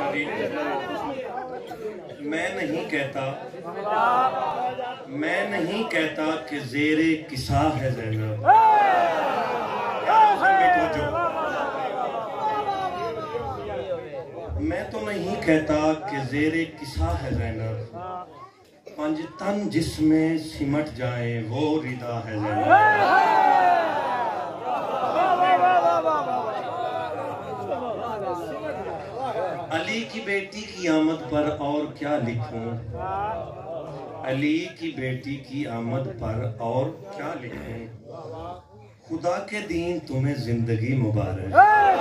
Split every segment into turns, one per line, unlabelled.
جی میں نہیں کہتا کہ زیر کسا ہے زینب. میں تو نہیں کہتا کہ زیر کسا ہے زینب, پنج تن جس میں سمٹ جائیں وہ ردا ہے زینب. علی کی بیٹی کی آمد پر اور کیا لکھوں, علی کی بیٹی کی آمد پر اور کیا لکھوں, خدا کے دین تمہیں زندگی مبارک.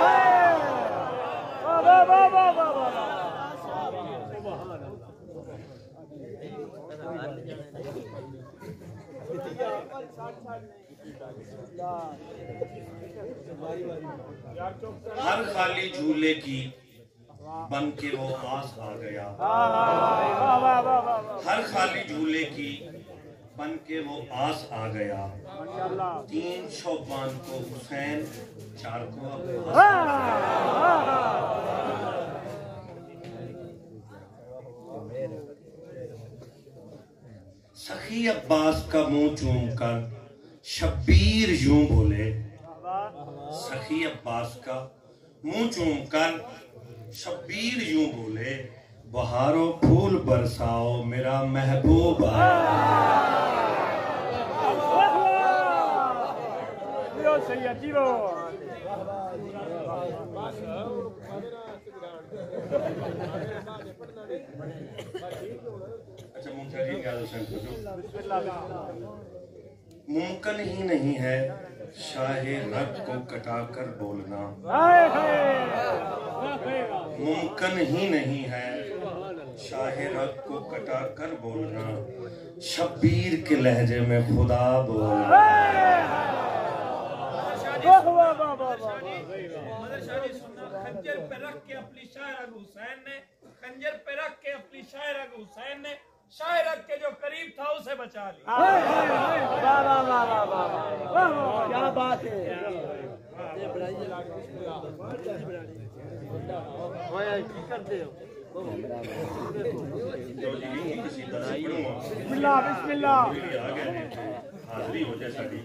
ہر خالی جھولے کی بن کے وہ آس آ گیا, ہر خالی جھولے کی بن کے وہ آس آ گیا, 3 شعبان کو حسین 4 کو سخی عباس کا منہ چوم کر شبیر یوں بولے, سخی عباس کا منہ چوم کر شبیر یوں بولے, بہاروں پھول برساؤ میرا محبوب ممکن ہی نہیں ہے شاہ رگ کو کٹا کر بولنا, ممکن ہی نہیں ہے شاہ رگ کو کٹا کر بولنا, شبیر کے لہجے میں خدا بولنا.
خنجر پہ رکھ کے اپنی شاعر حسین نے, خنجر پہ رکھ کے اپنی شاعر حسین نے شاعرت کے جو قریب تھا اسے بچا لیا.
کیا بات ہے.
بسم اللہ
حاضری ہو جائے ساڑی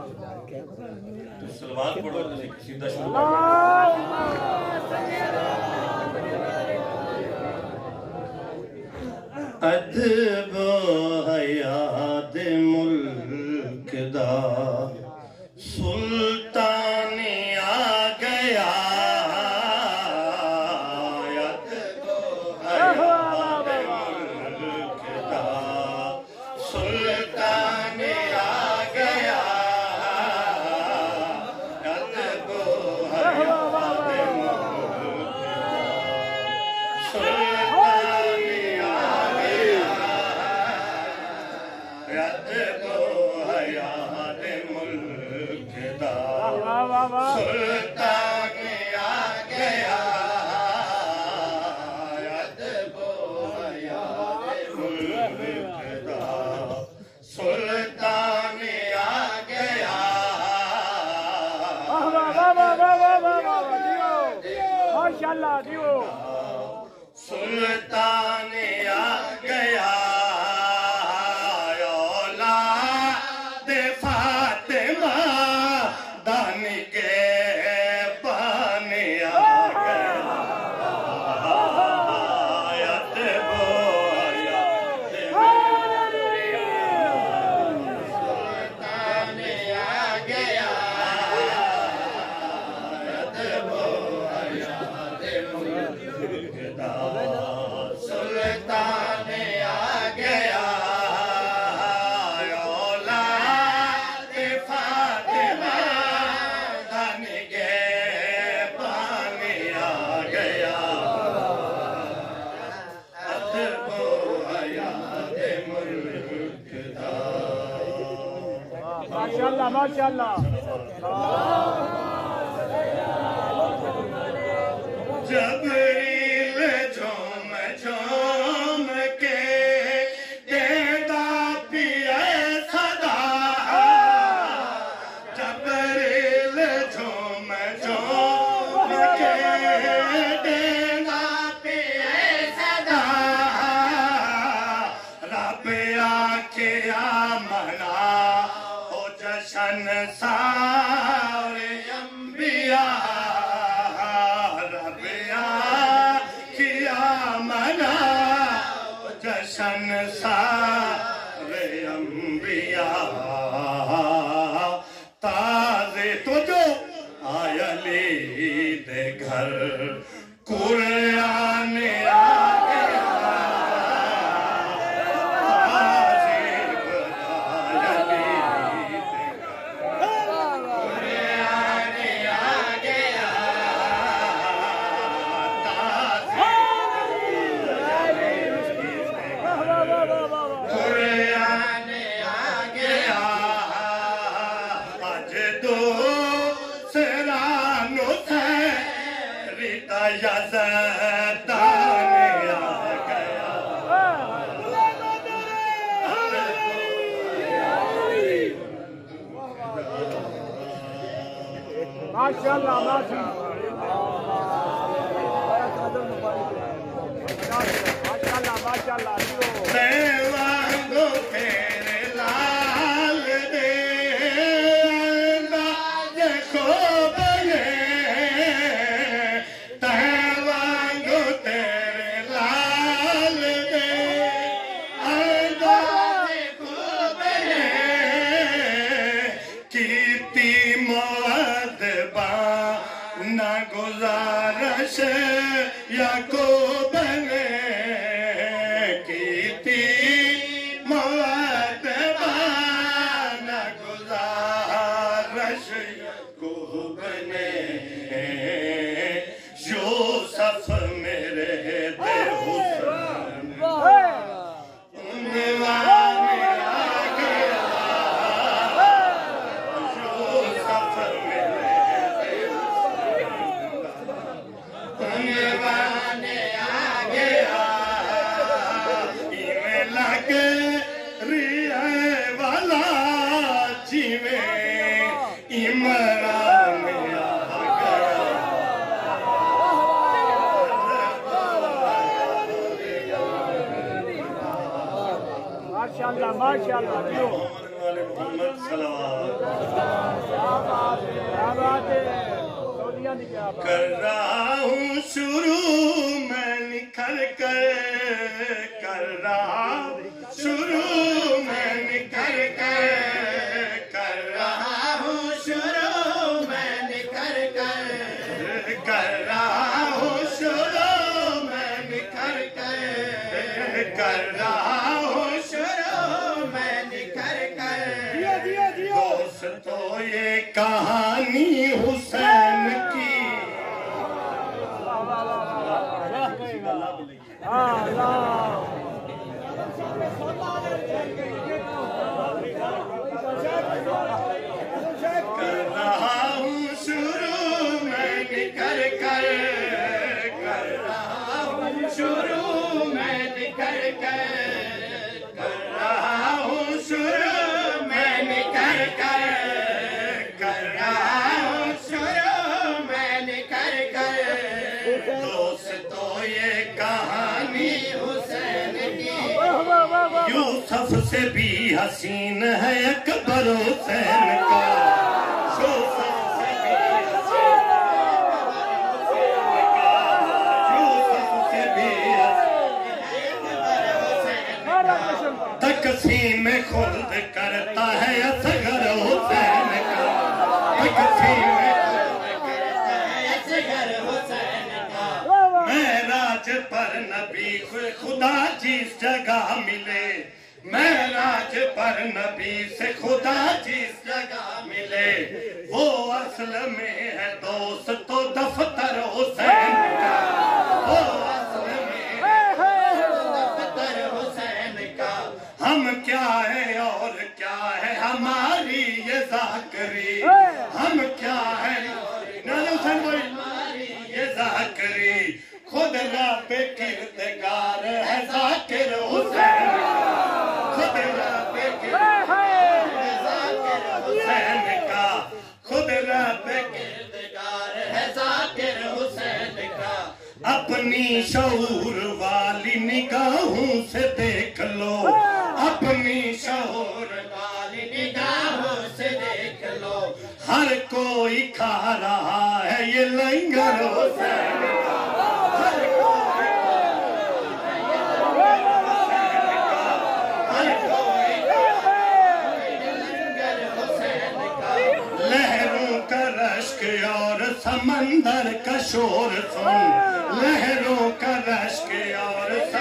سلوات پڑھو سیدھا شروع ادب و حیات ملک دا سلطان آ گیا, ادب و حیات ملک دا سلطان آ گیا, ادب و حیات ملک دا سلطان سلطان آ گیا, ادب و حیات ملک دا سلطان آ گیا,
ماشاءاللہ دیو
سلطان آ گیا, اولاد فاطمہ دان کے بان آ گیا, ادب و حیات سلطان آ گیا, ادب و حیات ملک دا سلطان آ گیا, اولاد فاطمہ دان کے بان آ گیا, ادب و حیات ملک دا.
ماشاءاللہ ماشاءاللہ.
جبریل جھوم جھوم کے دیدا پیا صدا, جبریل جھوم جھوم کے دیدا پیا شنسار انبیاء تازے تو جو آیا لی دے گھر قرآن آ گیا تازے آیا لی دے قرآن آ گیا قرآن آ گیا آج دو سرانو سے ریتا یزدان آ گیا
ماشاءاللہ ماشاءاللہ ماشاءاللہ
دیوانگو تیرے لال دے انداز خوب نے دیوانگو تیرے لال دے انداز خوب نے کیتی مودبا نہ گزارش یعقوب نے کیتی مودبا نہ گزارش یعقوب نے یوسف میرے دے حسن عنوان آ گیا یوسف میرے دے عنوان آ گیا ایویں لگے ریے والا جیویں عمران آ گیا
ماشاءاللہ ماشاءاللہ
محمد والے محمد صلوات
کیا بات ہے سعودیہ نے کیا بات
کر رہا ہوں شروع میں نکھر کر کر رہا ہوں شروع میں نکھر کر کر رہا ہوں شروع میں نکھر کر کر رہا ہوں شروع میں نکھر کر کر رہا ہوں شروع میں نکھر کر دوستو یہ کہانی حسین کی کر رہا ہوں شروع میں نکھر کر کر رہا ہوں شروع میں نکھر کر کر رہا ہوں شروع میں نکھر کر کر رہا ہوں شروع میں نکھر کر دوستو یہ کہانی حسین کی یوسف سے بھی حسین ہے اکبر حسین کا یوسف سے بھی حسین ہے یوسف سے بھی حسین ہے اکبر حسین کا تقسیم خلد کرتا ہے اصغر حسین کا تقسیم خلد کرتا ہے اصغر حسین کا معراج پر نبی خدا جس جگہ ملے معراج پر نبی سے خدا جس جگہ ملے وہ اصل میں ہے دوست تو دفتر حسین کا وہ اصل میں ہے دفتر حسین کا ہم کیا ہے اور کیا ہے ہماری یہ ذاکری ہم کیا ہے ہماری یہ ذاکری خود رب کردگار ہے ذاکر حسین خود رب کردگار ہے ذاکر حسین کا خود رب کردگار ہے ذاکر حسین کا اپنی شعور والی نگاہوں سے دیکھ لو اپنی شعور والی نگاہوں سے دیکھ لو ہر کوئی کھا رہا ہے یہ لنگر حسین کا ہر کوئی کھا رہا ہے یہ لنگر حسین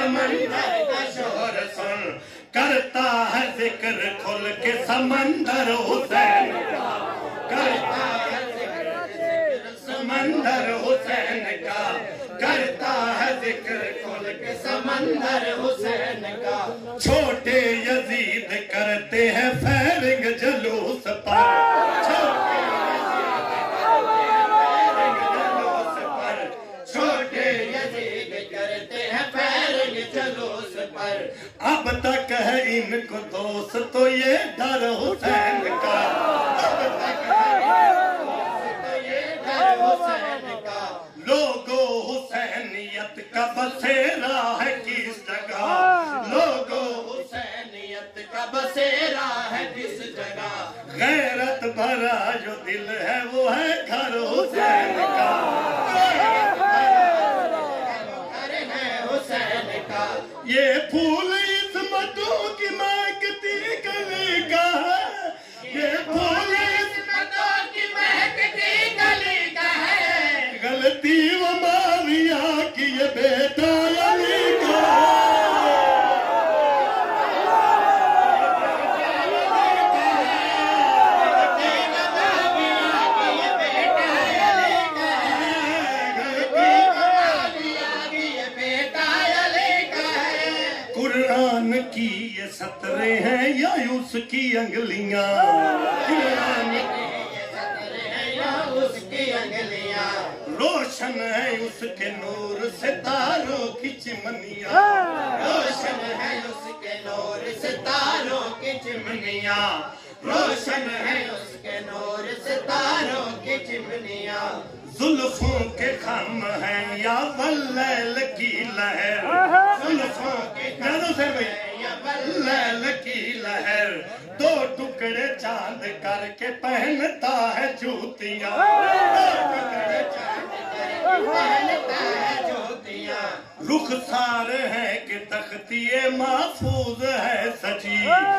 समंदर का शोर सुन, करता है जिक्र खुल के समंदर हुसैन का, करता है जिक्र समंदर हुसैन का, करता है जिक्र खुल के समंदर हुसैन का। छोटे यजीद करते हैं फैरिंग जलूस पर, छोटे यजीद करते हैं फैरिंग जलूस पर। अब तक है इनको दोस्त तो ये डर हुसैन का, अब तक है तो ये डर हुसैन का। लोगो हुसैनियत का बसेरा है किस जगह, लोगो हुसैनियत का बसेरा है किस जगह। गैरत भरा जो दिल है वो है घर हुसैन का, गैरत भरा जो घर है हुसैन का। ये फूल इस्मतों की महकती गली का है, ये फूल इस्मतों की महकती गली का है। गलती वो मारिया की ये बेटा अली का, कुरान की ये सतरे हैं या उसकी अंगलियां, कुरान की ये सतरे हैं या उसकी अंगलियां। रोशन है उसके नूर से तारों की चिमनियां, रोशन है उसके नूर से तारों की चिमनियां, रोशन है उसके नूर से तारों की चिमनियां। जुल्फों के खम हैं या वल्लैल की लहर, जुल्फों के खम हैं या वल्लैल की लहर। दो टुकड़े चांद करके पहनता है जूतियां, दो टुकड़े चांद करके पहनता है जूतियां। रुखसार है कि तख्तिए महफूज है सजी,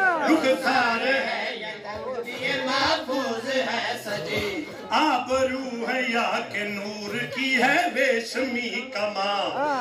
रुखसार है ये तख्तिए महफूज है सजी। आबरू है या के नूर की है रेशमी कमा,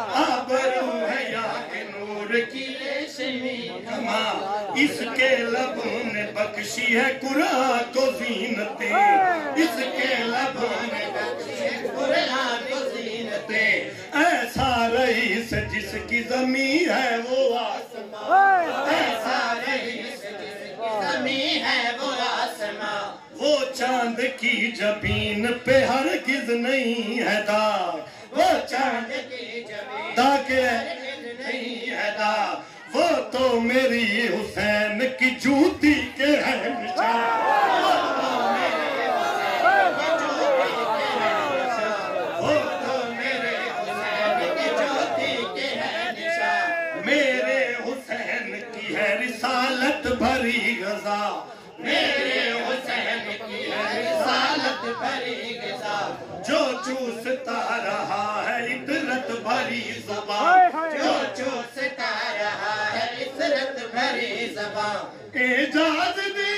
आबरू है या के नूर की रेशमी कमा। इसके लबों ने बख्शी है कुरान को ज़ीनतें, इसके लबों ने बख्शी है कुरान को ज़ीनतें। ऐसा रईस जिसकी ज़मीं है वो आसमां, ऐसा रईस जिसकी ज़मीं है वो आसमां। वो चांद की जबीन पे हरगिज नहीं है दाग, वो चांद की जबीन दाग हरगिज नहीं है दाग। वो तो मेरी हुसैन की जूती के है निशान, वो तो मेरे हुसैन की जूती के है निशान, वो तो मेरे हुसैन की जूती के है निशान। मेरे हुसैन की है रिसालत भरी गज़ा, मेरे हुसैन की है रिसालत भरी गज़ा। जो चूसता रहा है इतरत भरी ज़ुबान, जो चूसता रहा है इतरत भरी ज़ुबान। एजाज़